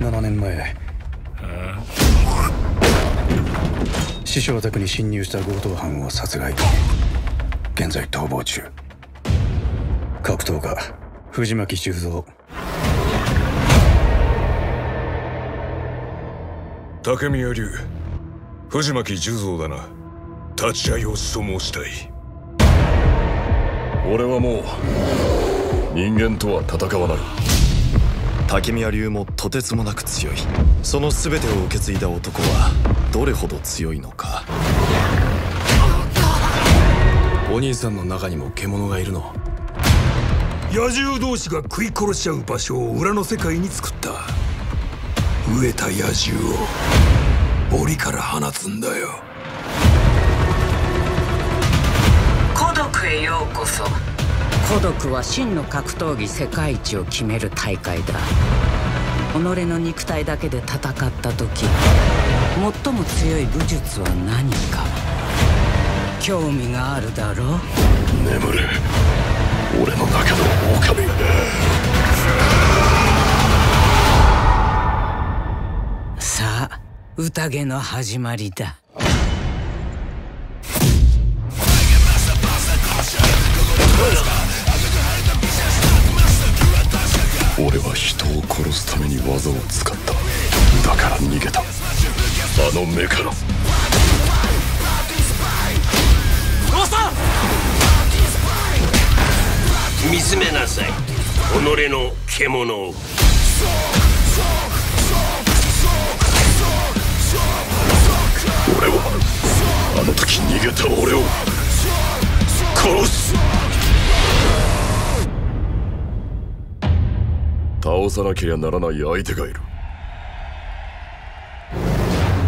7年前、師匠宅に侵入した強盗犯を殺害。現在逃亡中。格闘家藤巻十三。 竹宮流、藤巻十三だな。立ち会いを所望したい。 俺はもう人間とは戦わない。 竹宮流もとてつもなく強い。その全てを受け継いだ男はどれほど強いのか。 お兄さんの中にも獣がいるの？ 野獣同士が食い殺し合う場所を裏の世界に作った。飢えた野獣を檻から放つんだよ。 孤独へようこそ。孤独は真の格闘技世界一を決める大会だ。己の肉体だけで戦った時、最も強い武術は何か興味があるだろう。 眠れ、俺の中の狼。 さあ、宴の始まりだ。 俺は人を殺すために技を使った。だから逃げた。あの目から。 おっさん、見つめなさい、己の獣を。 俺はあの時逃げた俺を殺す。倒さなけりゃならない相手がいる。